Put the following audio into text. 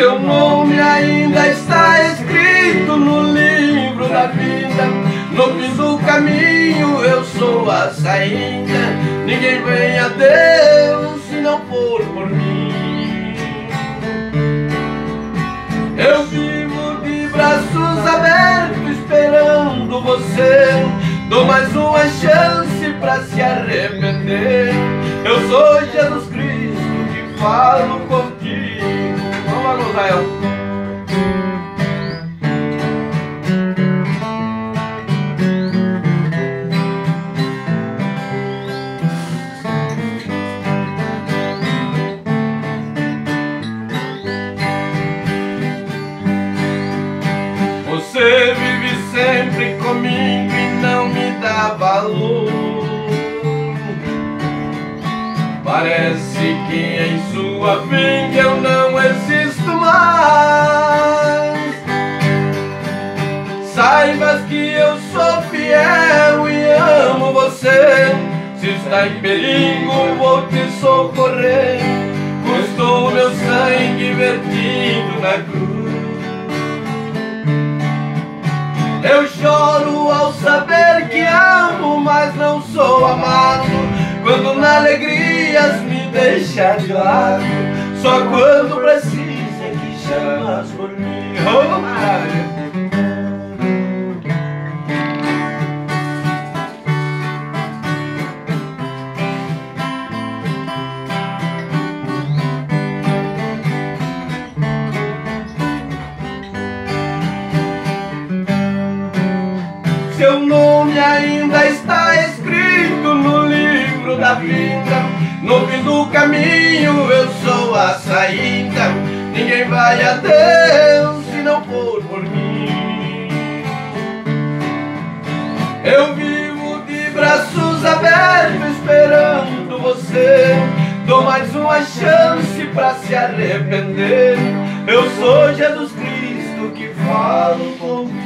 Seu nome ainda está escrito no livro da vida. No fim do caminho eu sou a saída. Ninguém vem a Deus se não for por mim. Eu vivo de braços abertos esperando você. Dou mais uma chance pra se arrepender. Eu sou Jesus Cristo que falo contigo. Vamos lá, Rael. Você vive sempre comigo e não me dá valor. Parece que em sua vinda eu não existo mais. Saibas que eu sou fiel e amo você. Se está em perigo vou te socorrer. Custou meu sangue vertido na cruz. Eu choro ao saber que amo, mas não sou amado. Quando na alegria me deixa de lado. Só quando precisa que chamas por mim. Oh, Maria. Seu nome ainda está escrito no livro da vida. No fim do caminho eu sou a saída. Ninguém vai a Deus se não for por mim. Eu vivo de braços abertos esperando você. Dou mais uma chance pra se arrepender. Eu sou Jesus Cristo que falo com